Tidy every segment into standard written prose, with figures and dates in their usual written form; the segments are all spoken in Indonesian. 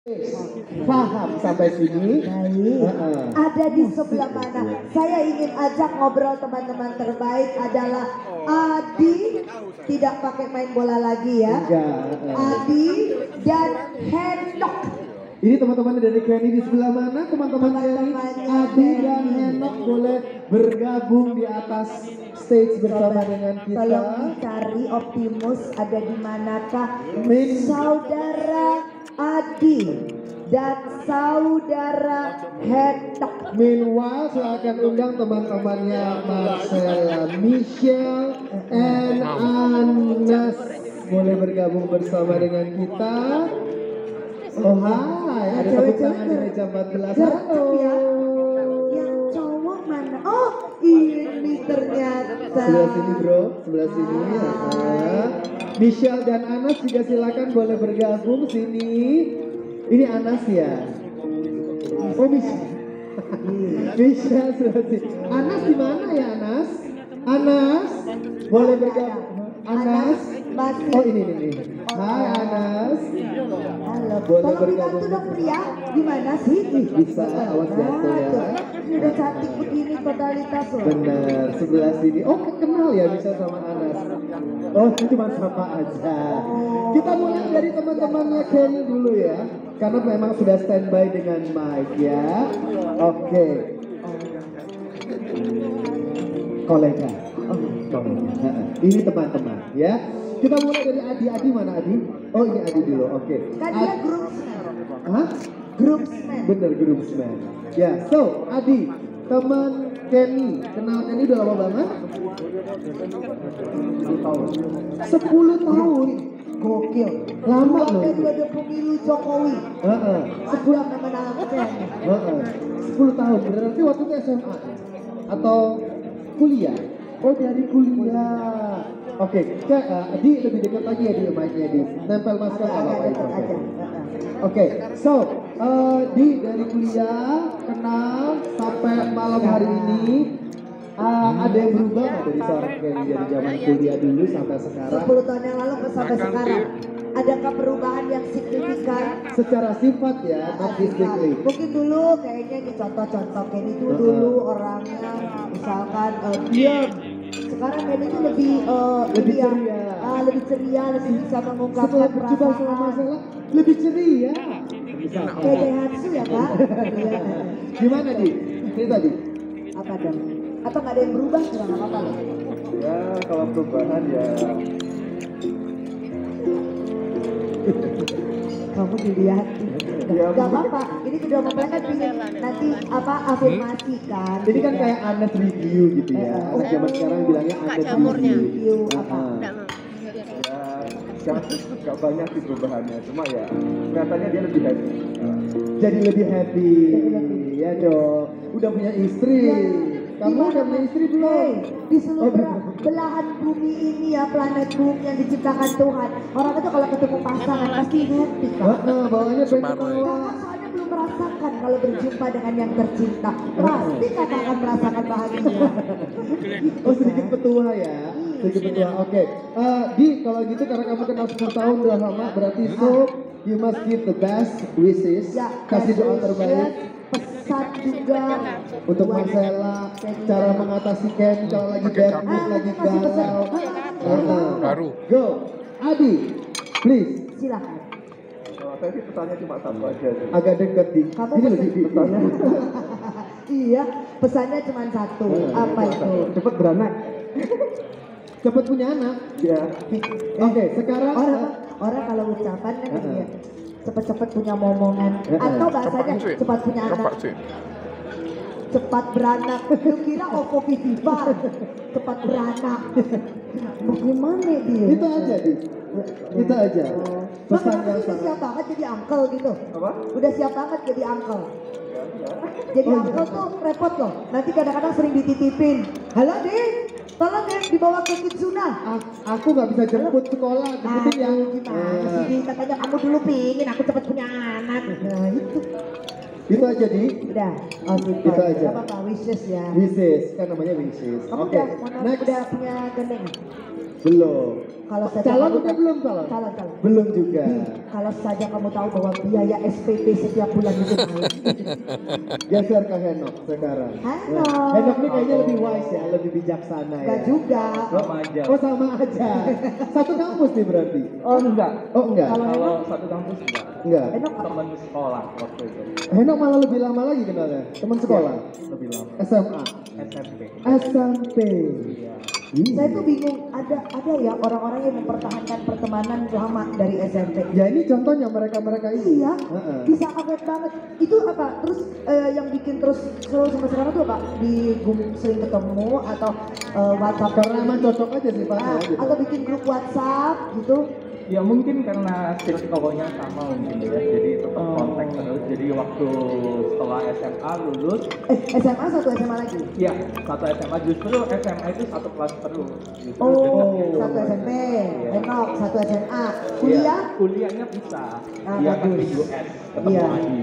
Paham sampai sini? Baik. Ada di sebelah mana? Saya ingin ajak ngobrol teman-teman terbaik adalah Adi, tidak pakai main bola lagi ya. Adi dan Henok. Ini teman-teman dari Kenny di sebelah mana? Teman-teman Kenny, Adi dan Henok boleh bergabung di atas stage bersama dengan kita. Tolong dicari Optimus ada di manakah? Saudara Adi dan saudara Henok. Meanwhile, silakan undang teman-temannya Marcella, Michelle, and Anas boleh bergabung bersama dengan kita. Oh hai, ada tepuk tangan di meja 14. Halo. Ya. Yang cowok mana? Oh, ini ternyata. Sebelah sini bro, sebelah sini. Michelle dan Anas juga silakan boleh bergabung sini. Ini Anas ya. Oh Michelle. Michelle sebelah sini. Anas di mana ya Anas? Anas boleh bergabung. Anas. Oh ini. Hai Anas. Halo. Boleh Tolong bergabung. dibantu dong pria. Gimana sih? Bisa, awas jatuh ya. Ini udah cantik begini totalitas loh. Benar, sebelah sini. Oh, kenal ya bisa sama Anas. Oh, itu cuma sapa aja. Kita mulai dari teman-temannya Kenny dulu ya. Karena memang sudah standby dengan mic ya. Oke. Kolega. Ini teman-teman ya. Kita mulai dari Adi mana Adi? Oh ini Adi dulu, oke. Kan dia groupsman. Hah? Groupsman. Bener, groupsman. Ya, so Adi, teman Kenny, kenal Kenny udah lama banget? 10 tahun. Gokil. Lama loh. Periode pemilu Jokowi. Sebulan memenangkan. 10 tahun, berarti waktu itu SMA atau kuliah? Oh dari kuliah. Oke, Adi lebih dekat lagi ya di mic-nya Di. Nempel masker apa-apa itu. Oke, so Di dari kuliah kenal sampai malam hari ini. Ada yang berubah nggak dari seorang Kenny dari zaman kuliah dulu sampai sekarang? 10 tahun yang lalu sampai sekarang. Adakah perubahan yang signifikan? Secara sifat ya, not physically. Mungkin dulu kayaknya ini contoh-contoh Kenny itu dulu orangnya misalkan diam. Sekarang Kenny itu lebih ceria. Lebih ceria, lebih bisa mengungkapkan Setelah berjumpa sama masalah, lebih ceria. Kayak Daihatsu ya Kak? Iya. Gimana Di? Ini tadi? Apa dong? Atau nggak ada yang berubah? Nggak apa-apa loh. Ya kalau perubahan ya Kamu dilihat. Ya, Gak apa-apa. Ini kedua mempelai kan ingin nanti afirmasi kan. Ini kan kayak honest review gitu ya. Anak zaman sekarang bilangnya honest review. Review apa? ya gak banyak sih perubahannya, cuma ya kelihatannya dia lebih happy. Jadi lebih happy. Ya dong. Udah punya istri. Kamu udah punya istri belum? Di seluruh belahan bumi ini ya, planet bumi yang diciptakan Tuhan, orang itu kalau ketemu pasangan pasti happy kan? Bawahnya pengen Kakak soalnya belum merasakan kalau berjumpa dengan yang tercinta. Pasti kakak akan merasakan bahagia. Oh sedikit petua ya. Sedikit petua. Oke. Di kalau gitu karena kamu kenal 10 tahun udah lama berarti so you must give the best wishes. Kasih doa terbaik. Pesan juga Untuk Marcella, cara mengatasi Ken kalau lagi bad mood, lagi galau. Baru. Go, Adi, please. silakan. Saya sih pesannya cuma satu aja sih. Agak dekat di. Kamu Ini pesen- lebih pesannya. Iya, pesannya cuma satu. Apa itu? Cepet beranak. Cepet punya anak. Ya. Oke, sekarang Orang kalau ucapan kan dia cepat-cepat punya momongan atau bahasanya Cepat, cuy. cepat punya Cepat anak, sih. cepat beranak. Lu kira Oppo Viva cepat beranak? Bagaimana dia? itu aja di. Itu aja. Bang, Pesan kenapa yang sih udah sama. siap banget jadi uncle gitu? Apa? Udah siap banget jadi uncle. Jadi uncle tuh repot loh. Nanti kadang-kadang sering dititipin. Halo Din, tolong Din dibawa ke Kitsuna. Aku nggak bisa jemput sekolah, jemputin yang Gimana sih Din? Katanya kamu dulu pingin aku cepet punya anak. Nah itu. itu aja di. Udah, oh simpel. Itu aja. Gak apa-apa, wishes ya. Wishes, kan namanya wishes. Kamu Oke, udah next. udah punya gandengan? Belum. Kalau saja Calon kamu udah tahu- belum calon? Calon. Belum juga. Kalau saja kamu tahu bahwa biaya SPP setiap bulan itu mahal. Geser ke Henok sekarang. Henok. Henok ini kayaknya lebih wise ya, lebih bijaksana ya. Enggak juga. Sama aja. Oh sama aja. Satu kampus nih berarti. Oh enggak. Oh enggak. Kalau Kalau satu kampus enggak. Enggak. Henok Teman sekolah waktu itu. Henok malah lebih lama lagi kenalnya. Teman sekolah. Lebih lama. SMA. SMP. SMP. Iya. saya tuh bingung, ada ya orang-orang yang mempertahankan pertemanan lama dari SMP. Ya ini contohnya mereka-mereka ini. Iya, Heeh. bisa awet banget. Itu apa? Terus yang bikin terus selalu sampai sekarang tuh apa? Di sering ketemu atau WhatsApp? Karena emang cocok aja sih Pak. Ah, Gitu. atau bikin grup WhatsApp gitu? Ya mungkin karena circle-nya sama mungkin ya. Jadi tetap kontak terus. Jadi waktu setelah SMA lulus, SMA satu SMA lagi? ya satu SMA justru SMA itu satu kelas terus. Justru Oh, deket. satu SMP, Iya. Henok, satu SMA. Iya, Kuliah? kuliahnya bisa. Ah, Dia kan di bagus. US ketemu Iya. Adi.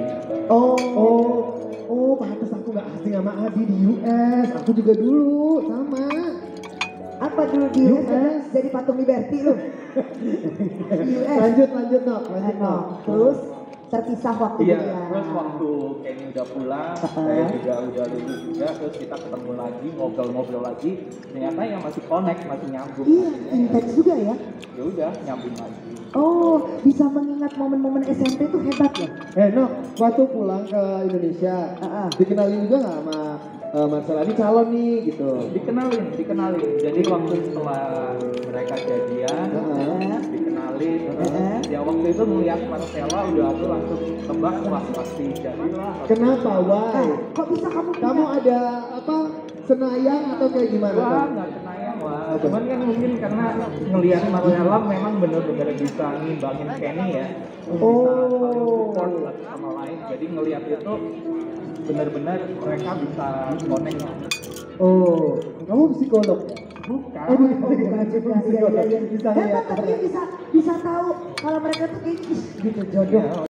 Oh, pantas aku gak asing sama Adi di US. Aku juga dulu sama. Apa dulu di US? Jadi patung Liberty lu? Di US? Lanjut Nok. Henok. Terus terpisah waktu Iya, kuliah. terus waktu Kenny udah pulang, saya juga udah lulus juga, terus kita ketemu lagi, ngobrol-ngobrol lagi, ternyata yang masih connect, masih nyambung. Iya, intens juga ya. Ya udah, nyambung lagi. Oh, bisa mengingat momen-momen SMP itu hebat ya? Nok, waktu pulang ke Indonesia, dikenalin juga gak sama Marcel Adi calon nih gitu? Dikenalin. Jadi waktu setelah mereka jadian, dikenalin. Ya waktu itu melihat Marcella udah aku langsung tebak wah pasti jadilah. Kenapa? Why? Kok bisa kamu Kamu ada apa? Senayang atau kayak gimana? Wah, Kak? nggak kenayang wah. Cuman kan mungkin karena ngelihat Marcella memang bener-bener bisa ngimbangin Kenny ya. Bisa saling support satu sama lain. Jadi ngelihat itu benar-benar mereka bisa connect. Oh, kamu psikolog? Bukan. bukan juga, iya. Bisa Hebat, ngeliat. tapi bisa tahu kalau mereka tuh kayak gitu jodoh. Iya,